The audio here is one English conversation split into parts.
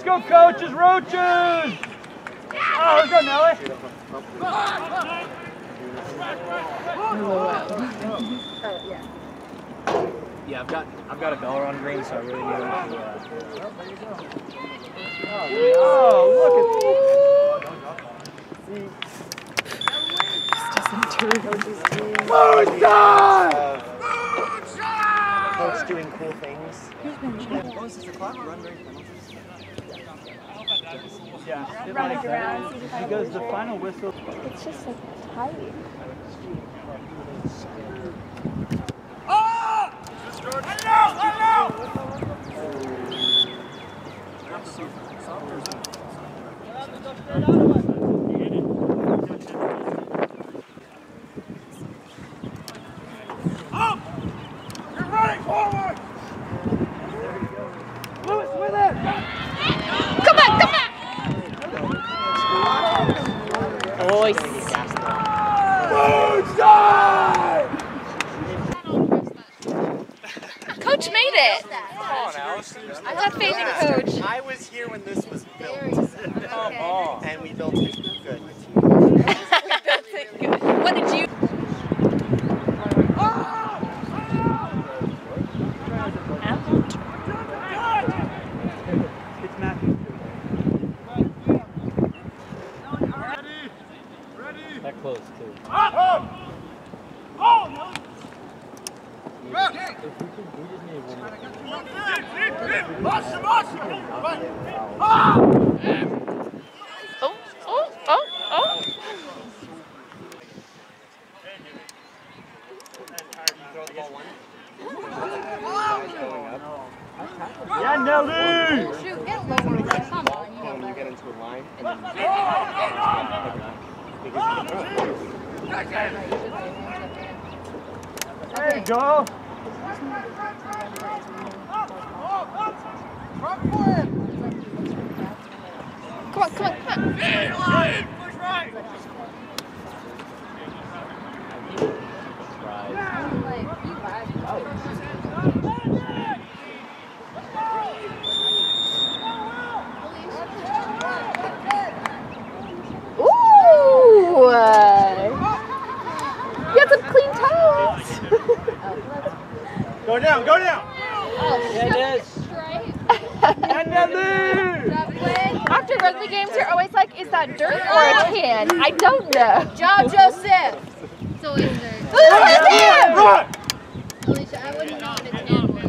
go, coaches, roaches! Oh, let's go, Nelly! Yeah, I've got a dollar on green, so I really need to. Oh, look at Coach doing cool things. Yeah, running around. Because the final whistle. It's just like tight. Coach made it. Come on, Alice. I have faith in Coach. I was here when this was built. Come on. And we built it good. What did you? It's Matthew. That close, too. If we just need one Yeah, Nelly! Shoot, get lower. Come on, When you get into a line, and There you go! Come on, come on, come on. Ooh! You got some clean toes! Go down, go down! After rugby games, you're always like, is that dirt or a tan? I don't know. Job, Joseph! It's always dirt. Look at him! Alicia, I wouldn't know what a tan was.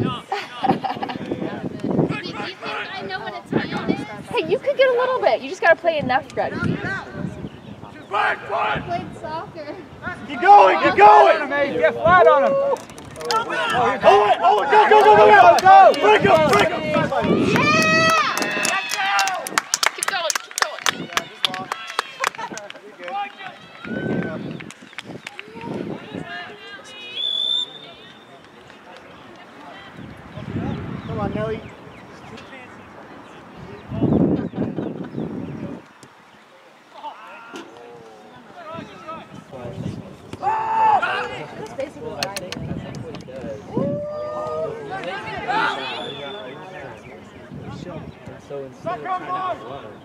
Do you think I know what a tan is? Hey, you could get a little bit. You just gotta play enough rugby. I played soccer. Keep going, keep going! Get flat on him! Oh, go, go, go, go, go! Break him, break him! Keep going, keep going. come on, Nelly. It's basically I think what he does. So instead of trying to outrun her,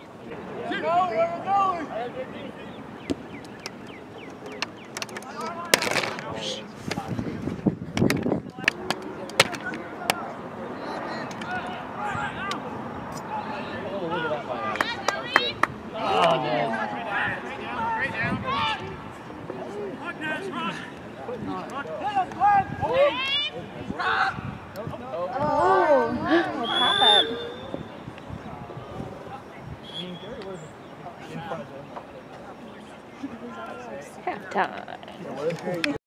oh, look at that by oh, man. Oh, pop-up. Halftime.